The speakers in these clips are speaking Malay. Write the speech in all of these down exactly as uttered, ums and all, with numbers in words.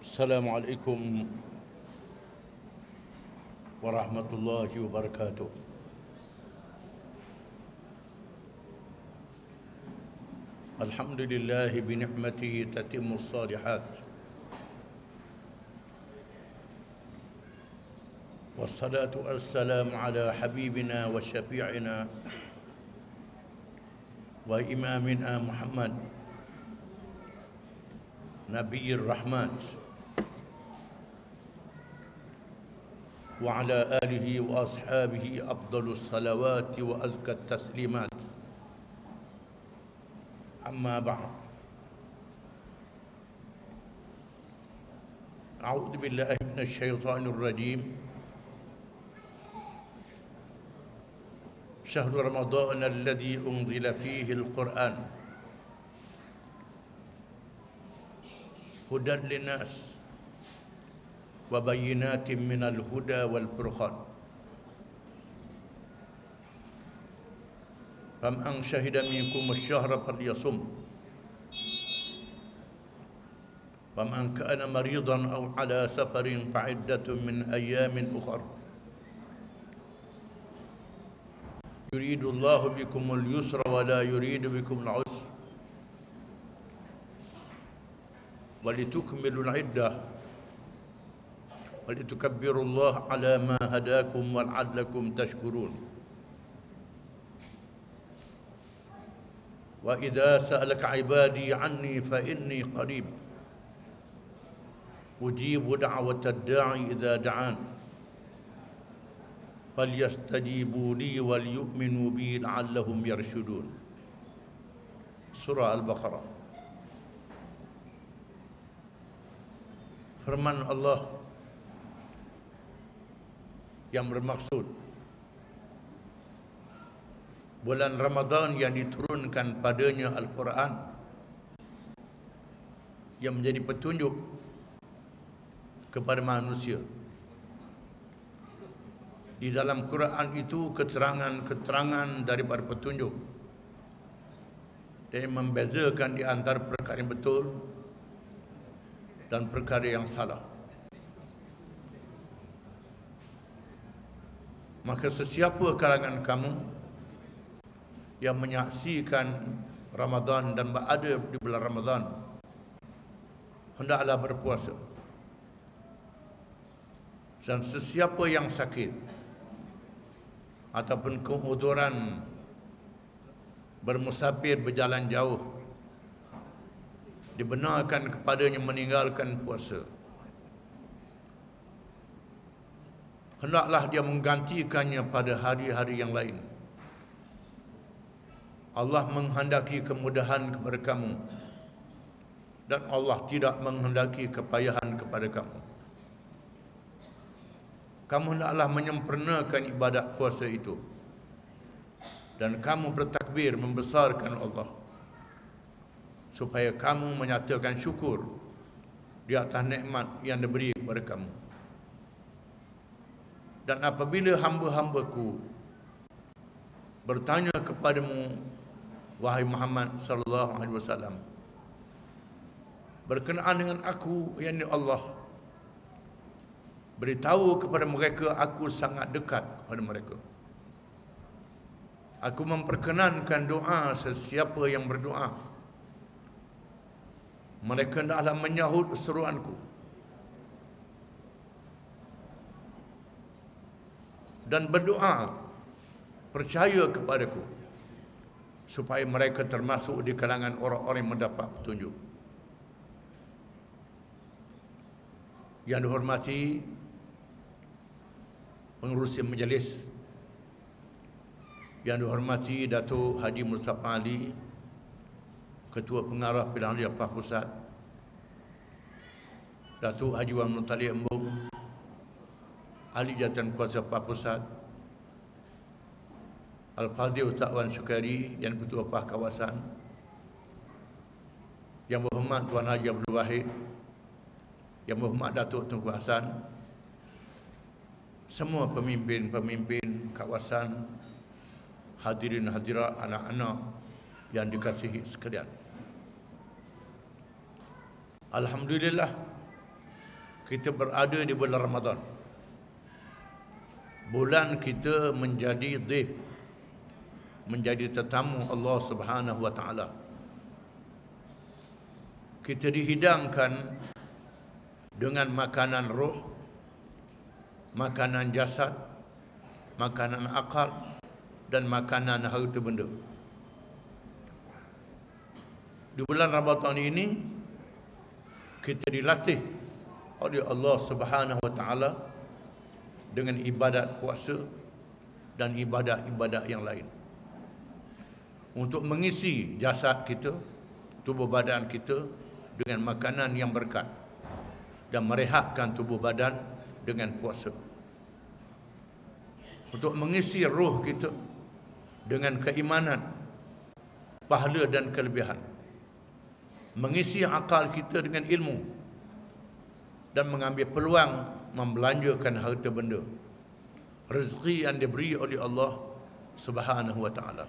Assalamualaikum warahmatullahi wabarakatuh. Alhamdulillahi bi ni'matihi tatimmu shalihat. Wassalatu wassalamu ala habibina wa syafi'ina wa imamina Muhammad Nabiyir Rahmat wa ala alihi wa ashabihi afdalus salawati wa azkat taslimat. Amma ba'd. A'udzu billahi minasy syaithanir rajim. Syahrul Ramadan alladzi unzila fihi al-Qur'an hudan linnas wa bayyinatin minal huda wal furqan. Faman syahida minkum asy-syahra falyasum. Faman kana maridan aw ala safarin fa'iddatun min ayyamin ukhra. Yuridu Allahu bikumul yusra wa la yuridu bikumul usra. Walitukmilul iddah walitukabbirullaha ala ma hadakum wa la'allakum tashkurun. Wa idza sa'alaka 'ibadi 'anni fa inni qarib ujibu da'watad da'i idza da'an falyastajibu li wal yu'minu bi la'allahum yarshudun. Surah Al-Baqarah. Firman Allah yang bermaksud bulan Ramadan yang diturunkan padanya Al-Quran yang menjadi petunjuk kepada manusia. Di dalam Quran itu keterangan-keterangan daripada petunjuk dan membezakan di antara perkara yang betul dan perkara yang salah. Maka sesiapa kalangan kamu yang menyaksikan Ramadan dan berada di bulan Ramadan, hendaklah berpuasa. Dan sesiapa yang sakit ataupun keuduran bermusafir berjalan jauh, dibenarkan kepadanya meninggalkan puasa. Hendaklah dia menggantikannya pada hari-hari yang lain. Allah menghendaki kemudahan kepada kamu dan Allah tidak menghendaki kepayahan kepada kamu. Kamu hendaklah menyempurnakan ibadat puasa itu dan kamu bertakbir membesarkan Allah supaya kamu menyatakan syukur di atas nikmat yang diberi kepada kamu. Dan apabila hamba-hambaku bertanya kepadamu, wahai Muhammad sallallahu alaihi wasallam, berkenaan dengan aku, yakni Allah, beritahu kepada mereka aku sangat dekat kepada mereka. Aku memperkenankan doa sesiapa yang berdoa. Mereka hendaklah menyahut seruanku dan berdoa percaya kepadaku supaya mereka termasuk di kalangan orang-orang yang mendapat petunjuk. Yang dihormati pengurusi majlis, yang dihormati Datuk Haji Mustafa Ali, Ketua Pengarah Pilihan Raya Pusat, Datuk Haji Wan Mutali Embung, Ahli Jawatan Kuasa Pusat, Al-Fadhil Ustaz Wan Syukari, yang Ketua P A H Kawasan, Yang Berhormat Tuan Haji Abdul Wahid, Yang Berhormat Datuk Tunku Hasan, semua pemimpin-pemimpin kawasan, hadirin hadirat, anak-anak yang dikasihi sekalian. Alhamdulillah, kita berada di bulan Ramadan. Bulan kita menjadi dhaif, menjadi tetamu Allah Subhanahu wa taala. Kita dihidangkan dengan makanan roh, makanan jasad, makanan akal, dan makanan harta benda. Di bulan Ramadan ini kita dilatih oleh Allah Subhanahu wa taala dengan ibadat puasa dan ibadat-ibadat yang lain untuk mengisi jasad kita, tubuh badan kita dengan makanan yang berkat dan merehatkan tubuh badan dengan puasa. Untuk mengisi roh kita dengan keimanan, pahala dan kelebihan. Mengisi akal kita dengan ilmu dan mengambil peluang membelanjakan harta benda, rezeki yang diberi oleh Allah Subhanahu wa taala,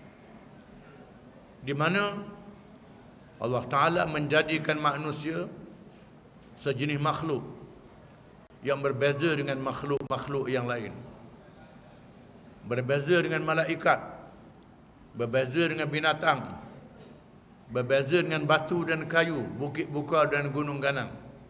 di mana Allah Taala menjadikan manusia sejenis makhluk yang berbeza dengan makhluk-makhluk yang lain, berbeza dengan malaikat, berbeza dengan binatang, berbeza dengan batu dan kayu, bukit buka dan gunung ganang.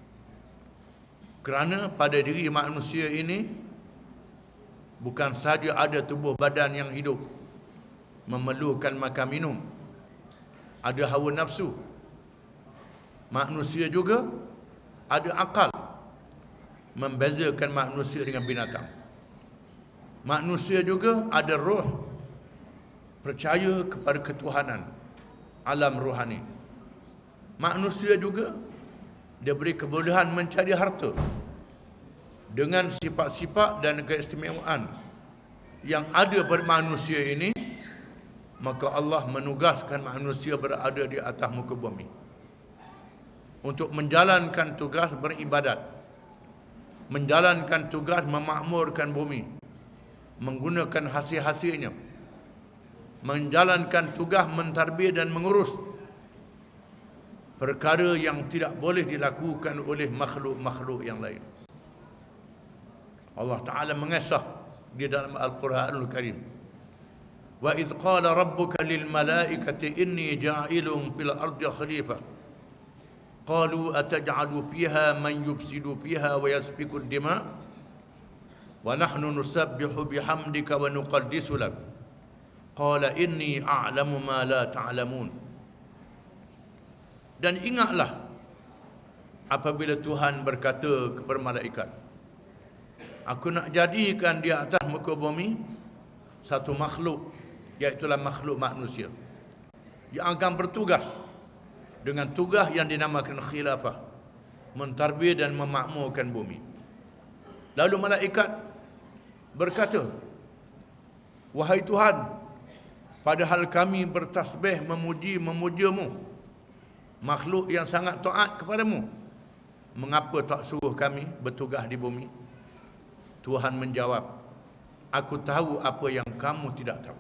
Kerana pada diri manusia ini bukan sahaja ada tubuh badan yang hidup, memerlukan makan minum, ada hawa nafsu. Manusia juga ada akal, membezakan manusia dengan binatang. Manusia juga ada roh, percaya kepada ketuhanan, alam rohani. Manusia juga diberi kebolehan mencari harta dengan sifat-sifat dan keistimewaan yang ada pada manusia ini. Maka Allah menugaskan manusia berada di atas muka bumi untuk menjalankan tugas beribadat, menjalankan tugas memakmurkan bumi, menggunakan hasil-hasilnya, menjalankan tugas mentarbiyah dan mengurus perkara yang tidak boleh dilakukan oleh makhluk-makhluk yang lain. Allah Ta'ala mengesah di dalam Al-Quranul Karim, wa idh qala rabbuka lil malaikati inni ja'ilun fil ardi khalifah qalu ataj'alu fiha man yufsidu fiha wa yasfiku ad-dima wa nahnu nusabbihu bihamdika wa nuqaddisu lak qala inni a'lamu ma la ta'lamun. Dan ingatlah apabila Tuhan berkata kepada malaikat, aku nak jadikan di atas muka bumi satu makhluk, iaitulah makhluk manusia, yang akan bertugas dengan tugas yang dinamakan khilafah, mentarbiyah dan memakmurkan bumi. Lalu malaikat berkata, wahai Tuhan, padahal kami bertasbih memuji memujamu, makhluk yang sangat taat kepadamu, mengapa tak suruh kami bertugas di bumi? Tuhan menjawab, aku tahu apa yang kamu tidak tahu.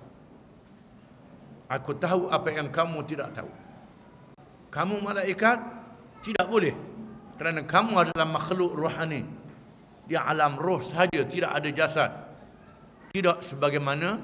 Aku tahu apa yang kamu tidak tahu. Kamu malaikat tidak boleh, kerana kamu adalah makhluk rohani, di alam roh sahaja, tidak ada jasad, tidak sebagaimana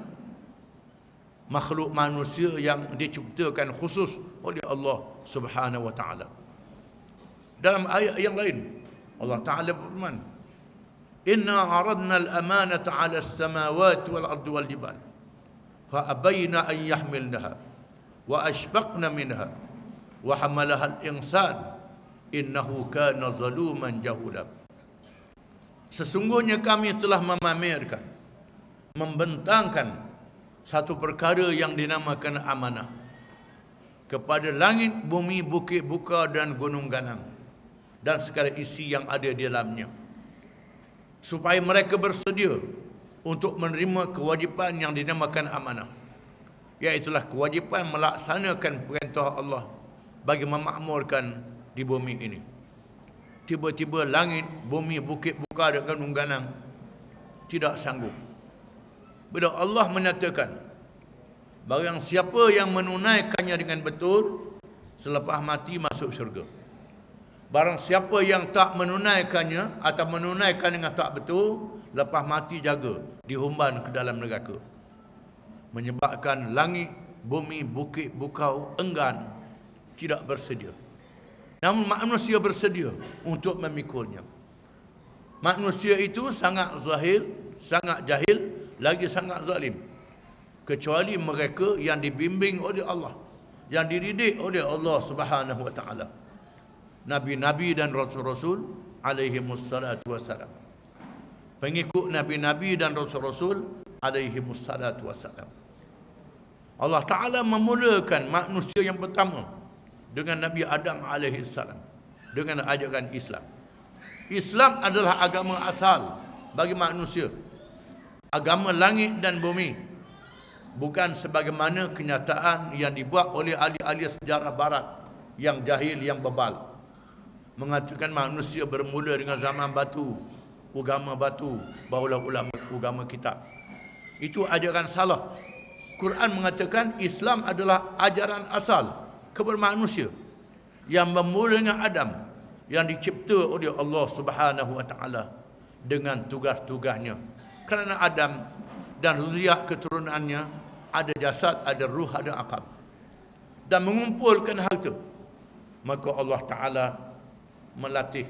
makhluk manusia yang diciptakan khusus oleh Allah Subhanahu wa taala. Dalam ayat yang lain Allah Taala berfirman, inna 'aradna al-amanata 'ala as-samawati wal ardi wal jibal fa abayna an yahmilnaha wa ashfaqna minha wa hamalaha al-insan innahu kana zaluman jahula. Sesungguhnya kami telah memamerkan, membentangkan satu perkara yang dinamakan amanah kepada langit, bumi, bukit buka dan gunung ganang dan segala isi yang ada di dalamnya, supaya mereka bersedia untuk menerima kewajipan yang dinamakan amanah, iaitulah kewajipan melaksanakan perintah Allah bagi memakmurkan di bumi ini. Tiba-tiba langit, bumi, bukit buka dan gunung ganang tidak sanggup. Bila Allah menyatakan, barang siapa yang menunaikannya dengan betul, selepas mati masuk syurga. Barang siapa yang tak menunaikannya atau menunaikan dengan tak betul, lepas mati jaga, dihumban ke dalam neraka. Menyebabkan langit, bumi, bukit, bukau enggan, tidak bersedia. Namun manusia bersedia untuk memikulnya. Manusia itu sangat zahil, sangat jahil, lagi sangat zalim. Kecuali mereka yang dibimbing oleh Allah, yang dididik oleh Allah Subhanahu wa taala. Nabi-nabi dan rasul-rasul alaihi wassalatu wassalam. Pengikut nabi-nabi dan rasul-rasul alaihi wassalatu wassalam. Allah Taala memulakan manusia yang pertama dengan Nabi Adam alaihi salam dengan ajaran Islam. Islam adalah agama asal bagi manusia. Agama langit dan bumi. Bukan sebagaimana kenyataan yang dibuat oleh ahli-ahli sejarah barat yang jahil, yang bebal. Mengatakan manusia bermula dengan zaman batu, agama batu, barulah ulama agama kitab. Itu ajaran salah. Quran mengatakan Islam adalah ajaran asal kepada manusia yang bermula dengan Adam, yang dicipta oleh Allah Subhanahu wa taala dengan tugas-tugasnya. Kerana Adam dan zuriat keturunannya ada jasad, ada ruh, ada akal. Dan mengumpulkan hal itu, maka Allah Taala melatih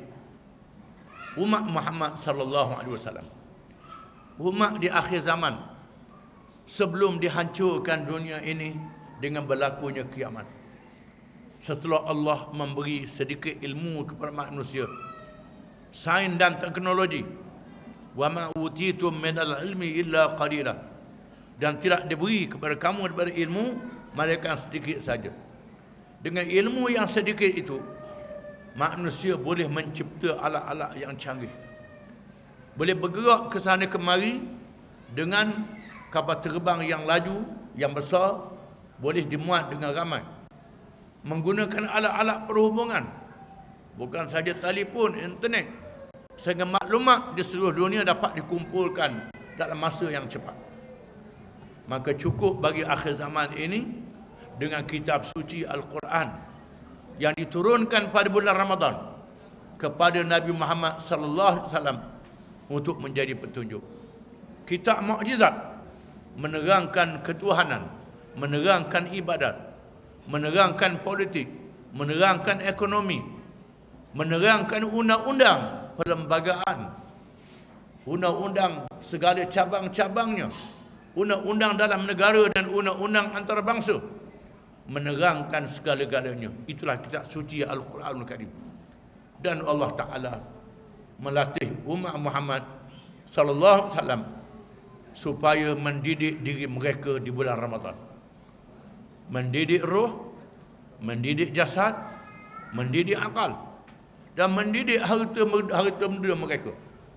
umat Muhammad sallallahu alaihi wasallam. Umat di akhir zaman, sebelum dihancurkan dunia ini dengan berlakunya kiamat. Setelah Allah memberi sedikit ilmu kepada manusia, sains dan teknologi, wa ma utitum minal ilmi illa qalila, dan tidak diberi kepada kamu daripada ilmu melainkan sedikit saja. Dengan ilmu yang sedikit itu, manusia boleh mencipta alat-alat yang canggih, boleh bergerak ke sana kemari dengan kapal terbang yang laju, yang besar, boleh dimuat dengan ramai, menggunakan alat-alat perhubungan, bukan saja telefon, internet, sehingga maklumat di seluruh dunia dapat dikumpulkan dalam masa yang cepat. Maka cukup bagi akhir zaman ini dengan kitab suci Al-Quran yang diturunkan pada bulan Ramadan kepada Nabi Muhammad sallallahu alaihi wasallam untuk menjadi petunjuk. Kitab mukjizat menerangkan ketuhanan, menerangkan ibadat, menerangkan politik, menerangkan ekonomi, menerangkan undang-undang perlembagaan, undang-undang segala cabang-cabangnya, undang-undang dalam negara dan undang-undang antarabangsa, menerangkan segala-galanya. Itulah kitab suci Al-Quranul Karim. Dan Allah Ta'ala melatih umat Muhammad sallallahu alaihi wasallam supaya mendidik diri mereka di bulan Ramadan. Mendidik roh, mendidik jasad, mendidik akal, dan mendidik harta harta benda mereka.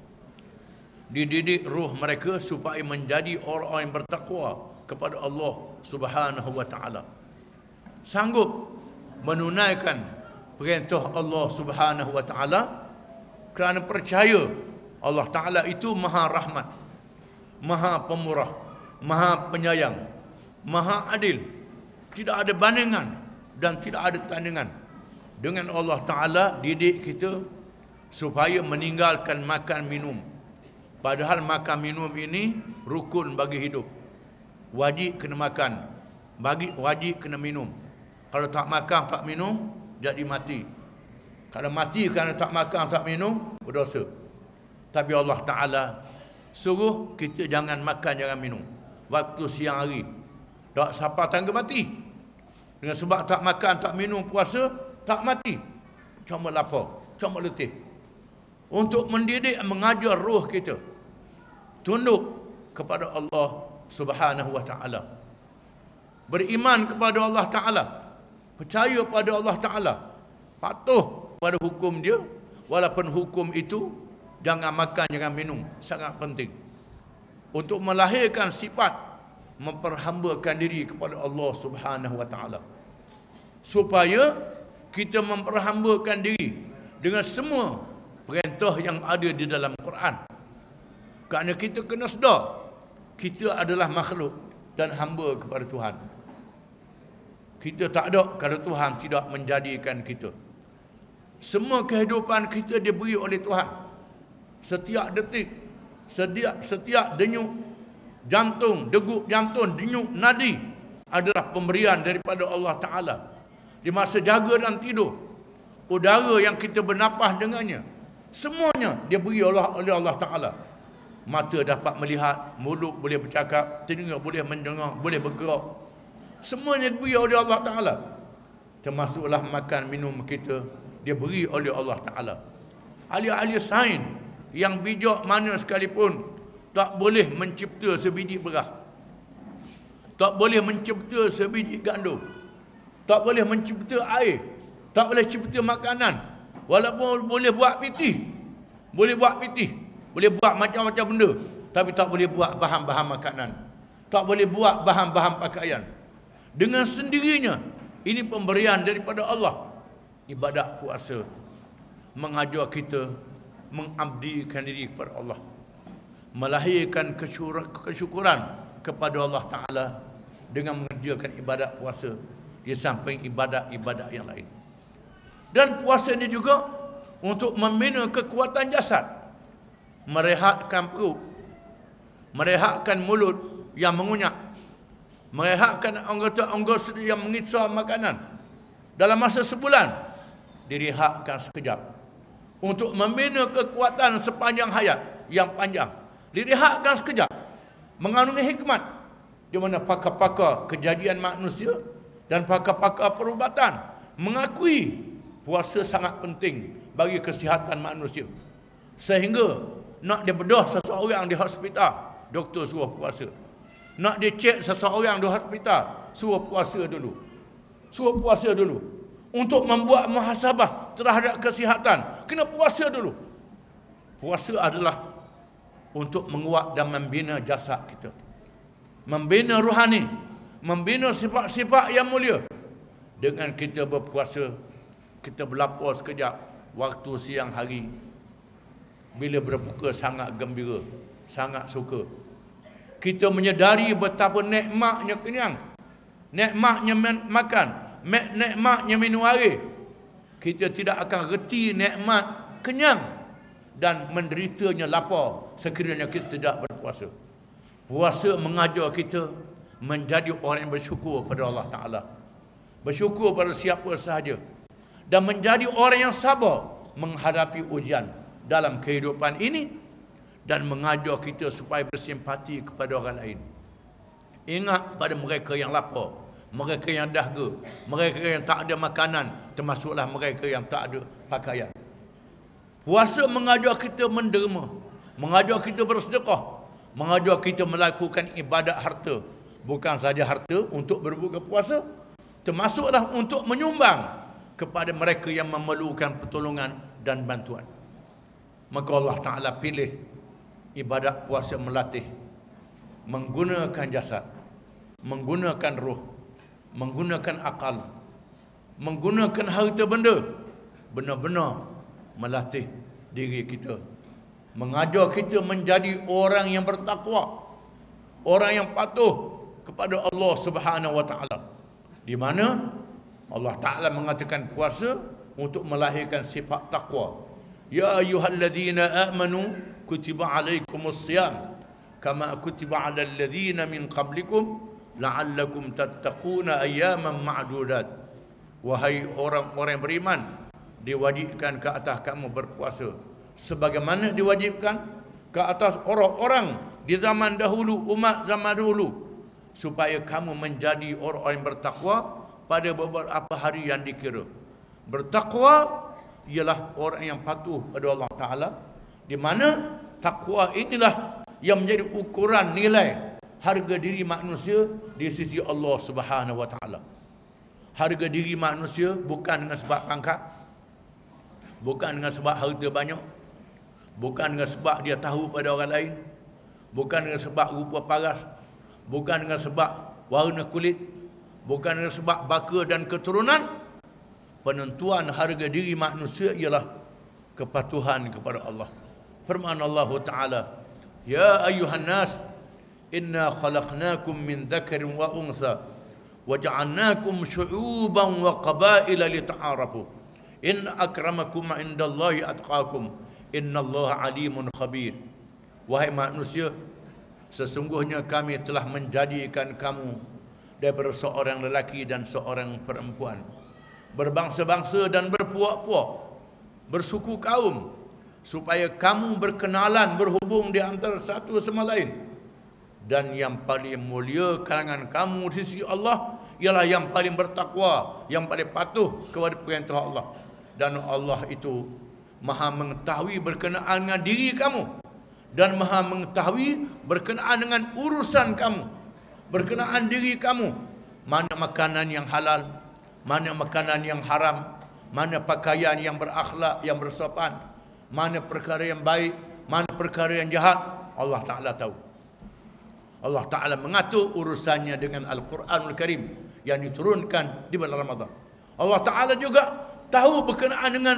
Dididik roh mereka supaya menjadi orang-orang yang bertakwa kepada Allah Subhanahu wa taala. Sanggup menunaikan perintah Allah Subhanahu wa taala kerana percaya Allah Taala itu Maha Rahmat, Maha Pemurah, Maha Penyayang, Maha Adil. Tidak ada bandingan dan tidak ada tandingan. Dengan Allah Taala didik kita supaya meninggalkan makan minum. Padahal makan minum ini rukun bagi hidup. Wajib kena makan, bagi wajib kena minum. Kalau tak makan, tak minum, jadi mati. Kalau mati kerana tak makan, tak minum, berdosa. Tapi Allah Ta'ala suruh kita jangan makan, jangan minum waktu siang hari. Tak siapa tangga mati. Dengan sebab tak makan, tak minum, puasa, tak mati. Cuma lapar, cuma letih. Untuk mendidik, mengajar roh kita tunduk kepada Allah Subhanahu wa Ta'ala. Beriman kepada Allah Ta'ala. Percaya pada Allah Ta'ala, patuh pada hukum dia, walaupun hukum itu jangan makan, jangan minum, sangat penting untuk melahirkan sifat memperhambakan diri kepada Allah Subhanahu wa Ta'ala, supaya kita memperhambakan diri dengan semua perintah yang ada di dalam Quran. Kerana kita kena sedar kita adalah makhluk dan hamba kepada Tuhan. Kita tak ada kalau Tuhan tidak menjadikan kita. Semua kehidupan kita diberi oleh Tuhan. Setiap detik, setiap setiap denyut jantung, degup jantung, denyut nadi adalah pemberian daripada Allah Ta'ala. Di masa jaga dan tidur, udara yang kita bernafas dengannya, semuanya diberi oleh Allah Ta'ala. Mata dapat melihat, mulut boleh bercakap, telinga boleh mendengar, boleh bergerak. Semuanya diberi oleh Allah Ta'ala. Termasuklah makan minum kita, dia beri oleh Allah Ta'ala. Ahli-ahli sains yang bijak mana sekalipun tak boleh mencipta sebiji beras, tak boleh mencipta sebiji gandum, tak boleh mencipta air, tak boleh cipta makanan. Walaupun boleh buat pitih, boleh buat pitih, boleh buat macam-macam benda, tapi tak boleh buat bahan-bahan makanan, tak boleh buat bahan-bahan pakaian. Dengan sendirinya, ini pemberian daripada Allah. Ibadat puasa mengajar kita mengabdikan diri kepada Allah, melahirkan kesyukuran kepada Allah Ta'ala dengan mengerjakan ibadat puasa di samping ibadat-ibadat yang lain. Dan puasa ini juga untuk membina kekuatan jasad, merehatkan perut, merehatkan mulut yang mengunyah, merehatkan anggota-anggota yang mengisar makanan. Dalam masa sebulan, direhatkan sekejap untuk membina kekuatan sepanjang hayat yang panjang. Direhatkan sekejap, mengandungi hikmat di mana pakar-pakar kejadian manusia dan pakar-pakar perubatan mengakui puasa sangat penting bagi kesihatan manusia. Sehingga nak dia bedah seseorang di hospital, doktor suruh puasa. Nak dia cek seseorang di hospital, suruh puasa dulu. Suruh puasa dulu. Untuk membuat muhasabah terhadap kesihatan, kena puasa dulu. Puasa adalah untuk menguat dan membina jasad kita, membina rohani, membina sifat-sifat yang mulia. Dengan kita berpuasa, kita berlapar sekejap waktu siang hari, bila berbuka sangat gembira, sangat suka. Kita menyedari betapa nikmatnya kenyang, nikmatnya makan, nikmatnya minum air. Kita tidak akan reti nikmat kenyang dan menderitanya lapar sekiranya kita tidak berpuasa. Puasa mengajar kita menjadi orang yang bersyukur pada Allah Ta'ala, bersyukur pada siapa sahaja, dan menjadi orang yang sabar menghadapi ujian dalam kehidupan ini, dan mengajar kita supaya bersimpati kepada orang lain. Ingat pada mereka yang lapar, mereka yang dahaga, mereka yang tak ada makanan, termasuklah mereka yang tak ada pakaian. Puasa mengajar kita menderma, mengajar kita bersedekah, mengajar kita melakukan ibadat harta. Bukan saja harta untuk berbuka puasa, termasuklah untuk menyumbang kepada mereka yang memerlukan pertolongan dan bantuan. Maka Allah Ta'ala pilih ibadat puasa melatih, menggunakan jasad, menggunakan roh, menggunakan akal, menggunakan harta benda, benar-benar melatih diri kita, mengajar kita menjadi orang yang bertakwa, orang yang patuh kepada Allah Subhanahu wa Ta'ala. Di mana Allah Ta'ala mengatakan puasa untuk melahirkan sifat takwa. Ya ayyuhalladzina amanu kutiba alaikumus siyam kama kutiba alal ladzina min qablikum la'allakum tattaquna ayyaman ma'dudat. Wahai orang-orang yang beriman, diwajibkan ke atas kamu berpuasa sebagaimana diwajibkan ke atas orang-orang di zaman dahulu, umat zaman dahulu, supaya kamu menjadi orang-orang yang bertakwa pada beberapa hari yang dikira. Bertakwa ialah orang yang patuh pada Allah Ta'ala, di mana takwa inilah yang menjadi ukuran nilai harga diri manusia di sisi Allah Subhanahu wa Ta'ala. Harga diri manusia bukan dengan sebab pangkat, bukan dengan sebab harta banyak, bukan dengan sebab dia tahu pada orang lain, bukan dengan sebab rupa paras, bukan dengan sebab warna kulit, bukan dengan sebab baka dan keturunan. Penentuan harga diri manusia ialah kepatuhan kepada Allah. Firman Allah Ta'ala, Ya ayyuhan nas, inna khalaqnakum min dhakarin wa untha wa ja'alnakum syu'uban wa qabaila lita'arafu Inna akramakum indallahi atqakum. Innallaha alimun khabir. Wahai manusia, sesungguhnya kami telah menjadikan kamu daripada seorang lelaki dan seorang perempuan, berbangsa-bangsa dan berpuak-puak, bersuku kaum, supaya kamu berkenalan, berhubung di antara satu sama lain. Dan yang paling mulia kalangan kamu di sisi Allah ialah yang paling bertakwa, yang paling patuh kepada perintah Allah. Dan Allah itu Maha mengetahui berkenaan dengan diri kamu, dan Maha mengetahui berkenaan dengan urusan kamu, berkenaan diri kamu. Mana makanan yang halal, mana makanan yang haram, mana pakaian yang berakhlak, yang bersopan, mana perkara yang baik, mana perkara yang jahat. Allah Ta'ala tahu. Allah Ta'ala mengatur urusannya dengan Al-Quranul Karim yang diturunkan di bulan Ramadan. Allah Ta'ala juga tahu berkenaan dengan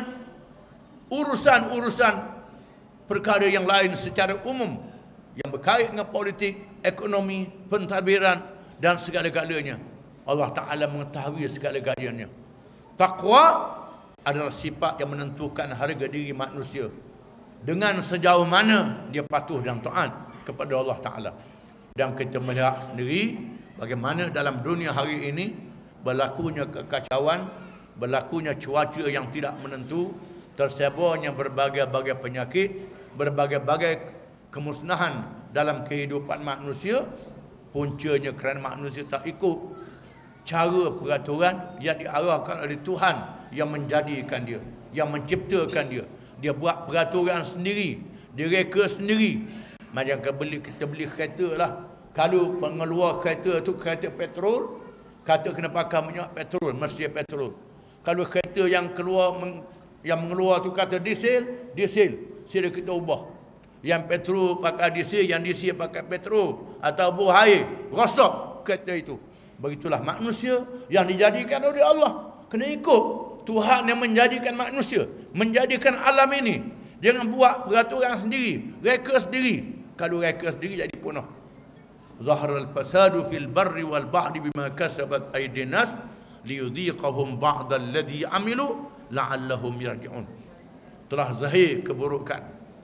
urusan-urusan perkara yang lain secara umum yang berkait dengan politik, ekonomi, pentadbiran dan segala-galanya. Allah Ta'ala mengetahui segala-galanya. Taqwa adalah sifat yang menentukan harga diri manusia dengan sejauh mana dia patuh dan taat kepada Allah Ta'ala. Dan kita melihat sendiri bagaimana dalam dunia hari ini berlakunya kekacauan, berlakunya cuaca yang tidak menentu, tersebarnya berbagai-bagai penyakit, berbagai-bagai kemusnahan dalam kehidupan manusia. Puncanya kerana manusia tak ikut cara peraturan yang diarahkan oleh Tuhan yang menjadikan dia, yang menciptakan dia. Dia buat peraturan sendiri, dia reka sendiri. Macam kita beli, kita beli kereta lah. Kalau pengeluar kereta tu kereta petrol, kata kena pakai minyak petrol, mesti petrol. Kalau kereta yang keluar yang mengeluar tu kata diesel, diesel, sila kita ubah. Yang petrol pakai diesel, yang diesel pakai petrol atau buah air, rosak kereta itu. Begitulah manusia yang dijadikan oleh Allah. Kena ikut Tuhan yang menjadikan manusia, menjadikan alam ini. Jangan buat peraturan sendiri, reka sendiri. Kalau reka sendiri jadi punah. Zaharal fasadu fil barri wal bahri bima kasabat aydin nas liyudhiqahum ba'da alladhi amilu la'allahum yarji'un. Telah zahir keburukan,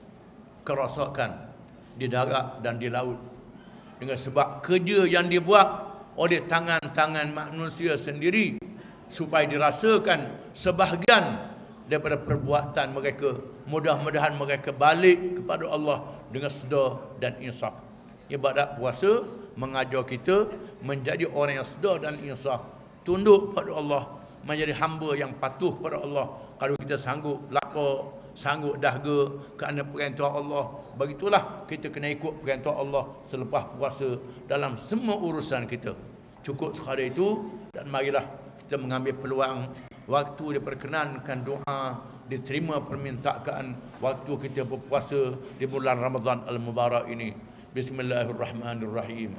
kerosakan di darat dan di laut dengan sebab kerja yang dibuat oleh tangan-tangan manusia sendiri, supaya dirasakan sebahagian daripada perbuatan mereka. Mudah-mudahan mereka balik kepada Allah dengan sedar dan insaf. Ibadat puasa mengajar kita menjadi orang yang sedar dan insaf, tunduk pada Allah, menjadi hamba yang patuh pada Allah. Kalau kita sanggup lapar, sanggup dahaga kerana perintah Allah, begitulah kita kena ikut perintah Allah selepas puasa dalam semua urusan kita. Cukup sekadar itu, dan marilah kita mengambil peluang waktu diperkenankan doa, diterima permintaan waktu kita berpuasa di bulan Ramadan Al-Mubarak ini. Bismillahirrahmanirrahim.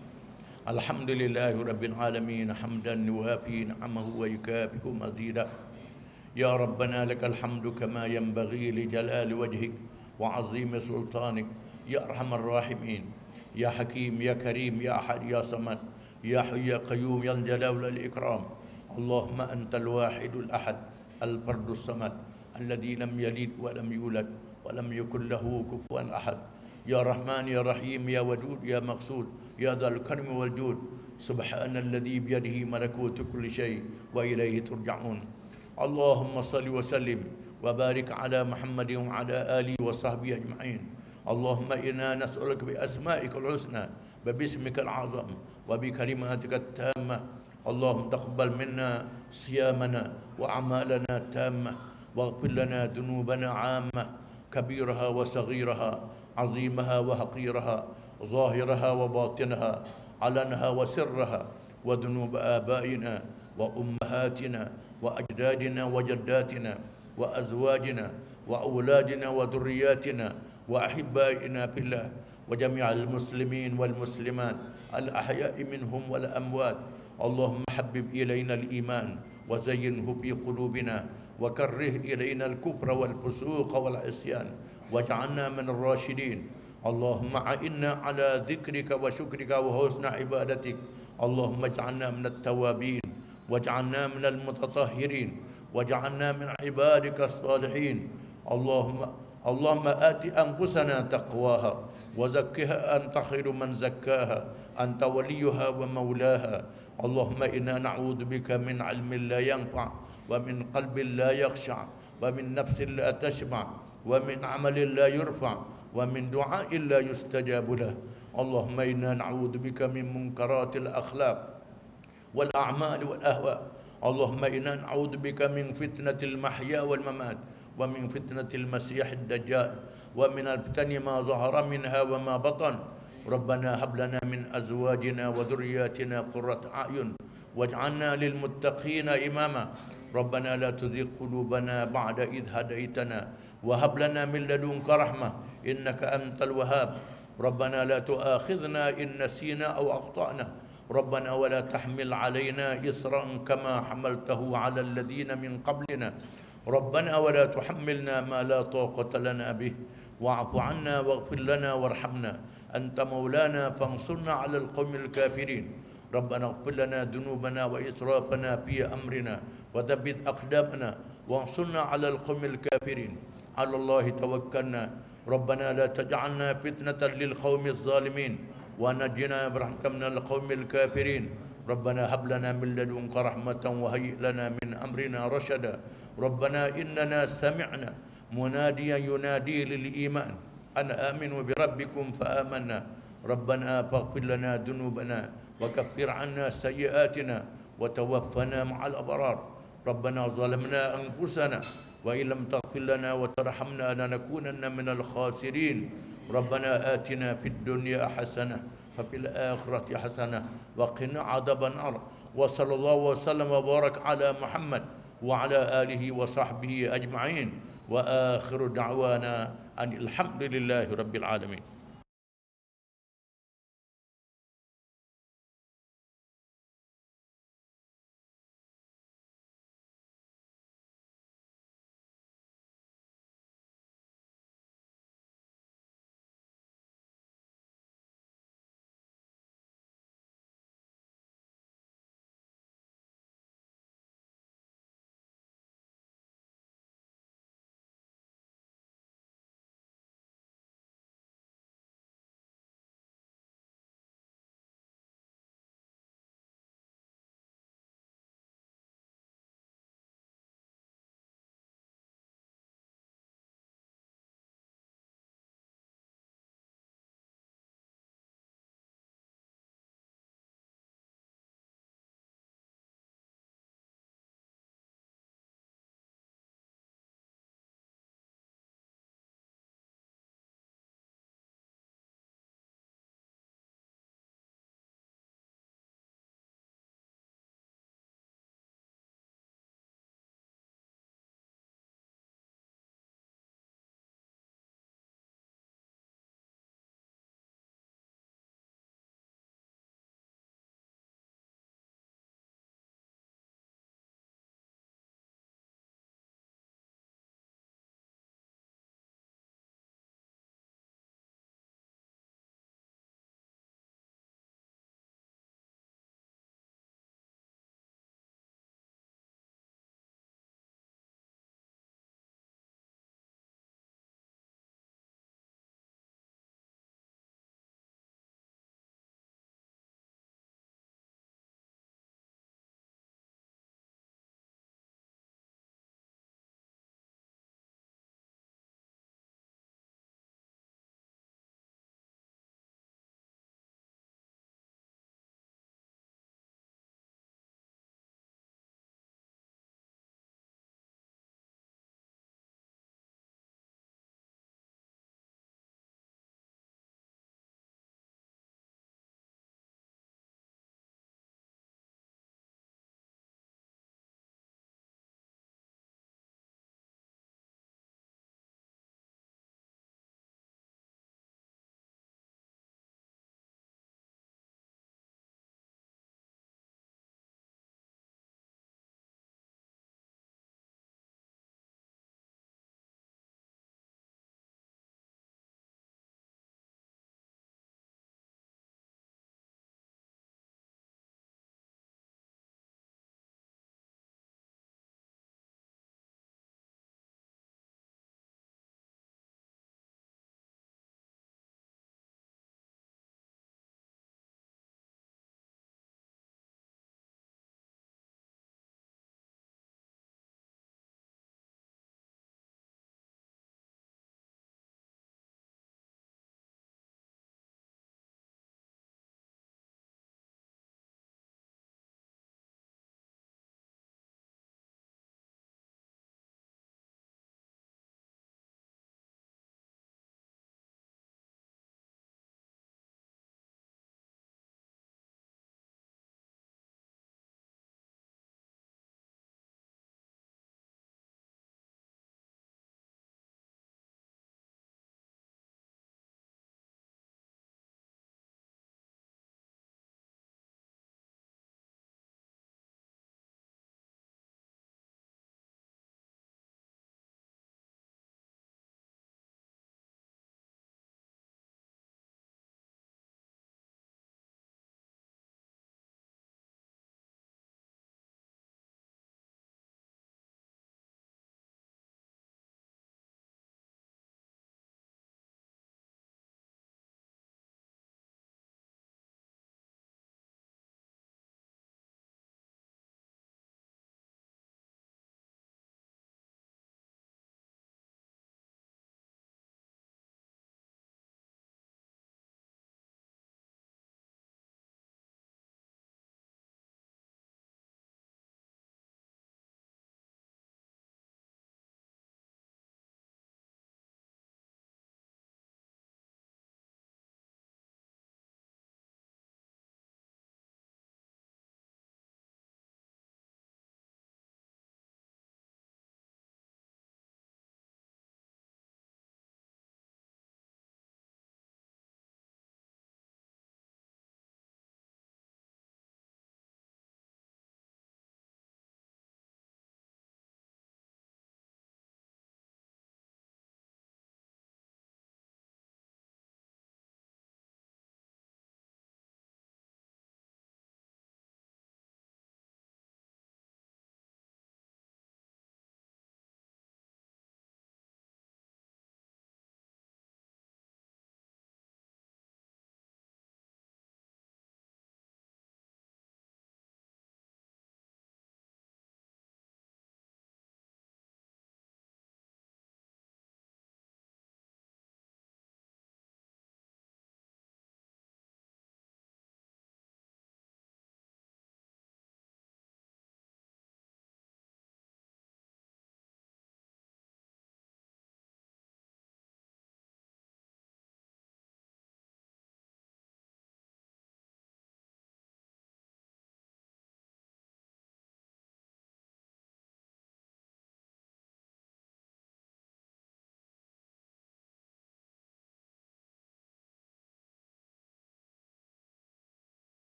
Alhamdulillahirabbil alamin hamdan yuwafi ni'amahu wa yukafi'u mazida. Ya Rabbana lakal hamdu kama yanbaghi li jalali wajhik wa 'azimi sultanik. Ya Arhamar Rahimin, Ya Hakim, Ya Karim, Ya Ahad, Ya Samad, Ya Hayy Ya Qayyum, Ya Jalal wal Ikram. Allahumma antal wahidul ahad al-fardus samad alladhi lam yalid wa lam yulad wa lam yakul lahu kufuwan ahad. Ya Rahman, Ya Rahim, Ya Wadud, Ya Maqsud, Ya Dzal Karmi wal Jud. Subhanalladzi biyadihi malakutu kulli syai' wa ilaihi turja'un. Allahumma salli wa sallim wa barik ala Muhammadin wa ala alihi wa sahbihi ajma'in. Allahumma inna nas'aluka bi asma'ikal husna wa bismikal azam wa bi kalimatikal tammah. Allahumma taqabbal minna siyamana wa a'malana tammah waghfir lana dhunubana 'ammah kabiraha wa saghiraha azimaha wa haqiraha zahiraha wa batinaha alanaha wa sirraha wa dhunub abaina wa ummahatina wa ajdadina wa jaddatina wa azwajina wa auladina wa dhurriyyatina wa ahibbaina fillah wa jami'al muslimin wal muslimat al ahya'i minhum wal amwat. Allahumma habbib ilayna al-iman wa zayyinhu fi qulubina wa karrih ilayna al-kufra wal fusuqa wal isyan waj'alna min ar-rashidin. Allahumma a'inna ala dhikrika wa syukrika wa husna ibadatik. Allahumma ij'alna min at-tawabin waj'alna min al-mutatahhirin واجعلنا من عبادك الصالحين. اللهم اللهم آت أنفسنا تقواها وزكها أنت خير من زكاها أنت وليها ومولاها. اللهم إنا نعوذ بك من علم لا ينفع ومن قلب لا يخشع ومن نفس لا تشبع ومن عمل لا يرفع ومن دعاء لا يستجاب له. اللهم إنا نعوذ بك من منكرات الأخلاق والأعمال والأهواء. اللهم إنا نعوذ بك من فتنة المحيا والممات ومن فتنة المسيح الدجال ومن الفتن ما ظهر منها وما بطن. ربنا هب لنا من أزواجنا وذرياتنا قرة أعين واجعلنا للمتقين إماما. ربنا لا تزغ قلوبنا بعد إذ هديتنا وهب لنا من لدنك رحمة إنك أنت الوهاب. ربنا لا تؤاخذنا إن نسينا أو أخطأنا. ربنا ولا تحمل علينا إصرا كما حملته على الذين من قبلنا. ربنا ولا تحملنا ما لا طاقة لنا به. واعف عنا واغفر لنا وارحمنا أنت مولانا فانصرنا على القوم الكافرين. ربنا اغفر لنا ذنوبنا وإسرافنا في أمرنا وثبت أقدامنا وانصرنا على القوم الكافرين. على الله توكلنا. ربنا لا تجعلنا فتنة للقوم الظالمين ونجنا برحمتك من القوم الكافرين. ربنا هب لنا من لدنك رحمة وهيئ لنا من أمرنا رشدا. ربنا إننا سمعنا مناديا ينادي للإيمان أن آمنوا بربكم فآمنا. ربنا فاغفر لنا ذنوبنا وكفر عنا سيئاتنا وتوفنا مع الأبرار. ربنا ظلمنا أنفسنا وإن لم تغفر لنا وترحمنا لنكونن من الخاسرين. ربنا آتنا في الدنيا حسنة وفي الآخرة حسنة وقنا عذاب النار. وصلى الله وسلم وبارك على محمد وعلى آله وصحبه أجمعين. وآخر دعوانا أن الحمد لله رب العالمين.